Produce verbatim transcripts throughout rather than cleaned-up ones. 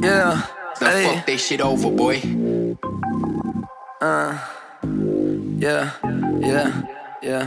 Yeah, So ey. fuck that shit over, boy. Uh, yeah, yeah, yeah.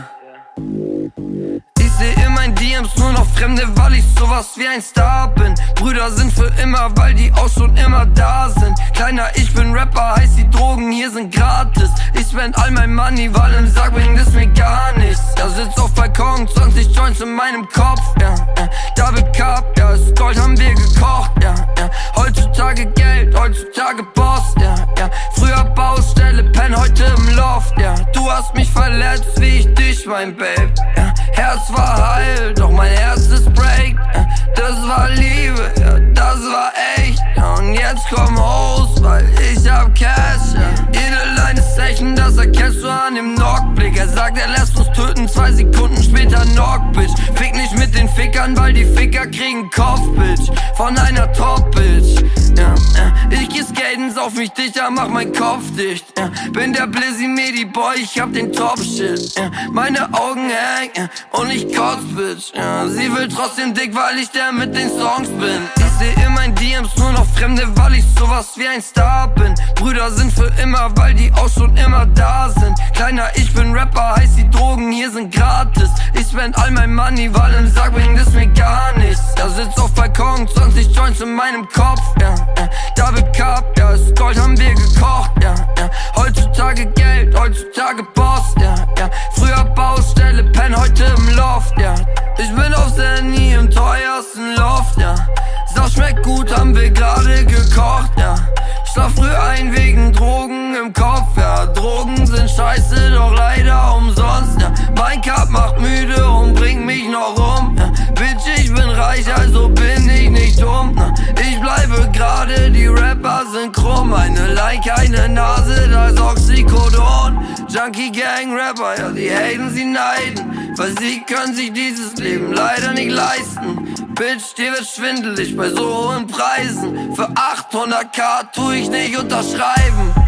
Ich seh in meinen D Ms nur noch Fremde, weil ich sowas wie ein Star bin. Brüder sind für immer, weil die auch schon immer da sind. Kleiner, ich bin Rapper, heißt die Drogen hier sind gratis. Ich spend all mein Money, weil im Sack bringt es mir gar nichts. Da sitzt auf Balkon, zwanzig Joints in meinem Kopf, ja, ja. Double Cup, ja, das Gold haben wir gekocht, ja, ja. Heutzutage Geld, heutzutage Boss, ja, ja. Früher Baustelle, pen heute im Loft, ja. Du hast mich verletzt, wie ich dich, mein Babe, ja. Herz war heil, doch mein Herz ist break, ja. Das war Liebe, ja, das war echt, ja. Und jetzt komm raus, weil ich hab Cash, ja. Jede Line ist Session, das erkennst du an dem Knockblick. Er sagt, er lässt uns töten, zwei Sekunden später Knock, Bitch. Fick nicht mit den Fickern, weil die Ficker kriegen Kopf, Bitch. Von einer Top-Bitch, ja, ja. Ich geh skaten, sauf mich dichter, mach mein Kopf dicht, ja. Bin der Blizzy Medi Boy, ich hab den Top-Shit, ja. Meine Augen hängen, ja. Und ich kotz, Bitch, ja. Sie will trotzdem dick, weil ich der mit den Songs bin. Ich seh in meinen D Ms nur noch Fremde, weil ich sowas wie ein Star bin. Brüder sind für immer, weil die auch schon immer da sind. Kleiner, ich bin Rapper, heißt die Drogen hier sind gratis. Ich spend all mein Money, weil im Sack bringt es mir gar nichts. Da sitzt auf Balkon, zwanzig Joints in meinem Kopf, ja, ja. Double Cup, ja, das Gold haben wir gekocht, ja, ja. Heutzutage Geld, heutzutage Boss, ja, ja. Früher Baustelle, pen heute im Loft, ja. Ich bin auf Sandy im teuersten Loft, ja. Sag, schmeckt gut, haben wir gerade gekocht, ja. Schlaf früh ein wegen Drogen im Kopf, ja. Drogen sind scheiße, doch leider umsonst, ja. Mein Cup macht müde und bringt mich noch um, ja. Bitch, ich bin reich, also bin ich nicht dumm, na. Ich bleibe gerade, die Rapper sind krumm. Eine Line, keine Nase, da ist Oxycodon. Junkie Gang Rapper, ja, die haten, sie neiden, weil sie können sich dieses Leben leider nicht leisten. Bitch, dir wird schwindelig bei so hohen Preisen. Für achthunderttausend tu ich nicht unterschreiben.